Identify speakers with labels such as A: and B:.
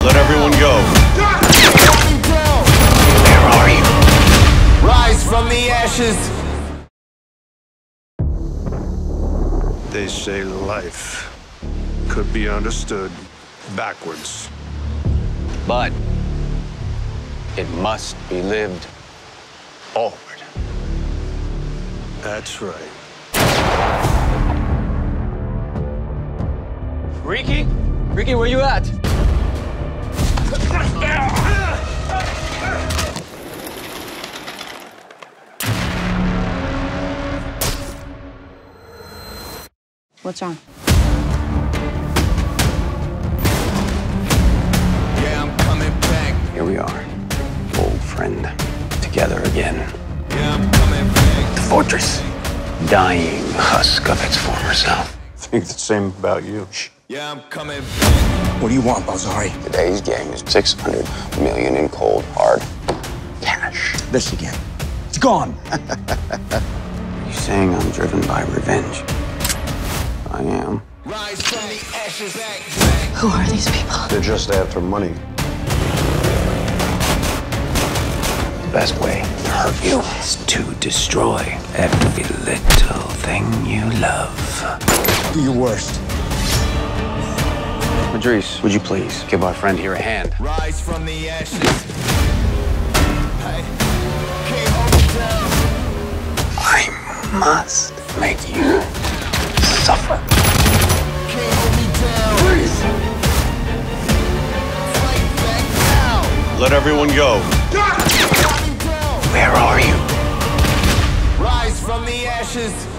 A: Let everyone go.
B: Where are you?
C: Rise from the ashes.
A: They say life could be understood backwards.
B: But it must be lived forward.
A: That's right.
B: Ricky? Ricky, where you at?
D: What's wrong?
C: Yeah, I'm coming back.
B: Here we are, old friend, together again.
C: Yeah, I'm coming back.
B: The fortress, dying husk of its former self.
A: I think the same about you.
C: Yeah, I'm coming back.
E: What do you want, Balzari?
B: Today's game is 600 million in cold, hard cash.
E: This again. It's gone.
B: You saying I'm driven by revenge? I am.
C: Rise from the ashes back.
D: Who are these people?
A: They're just after money.
B: The best way to hurt you is to destroy every little thing you love.
E: Do your worst.
B: Madrice, would you please give our friend here a hand?
C: Rise from the ashes. Hey, can't hold me down.
B: I must make you suffer.
C: Can't hold me down. Fight back now.
A: Let everyone go.
B: Where are you?
C: Rise from the ashes.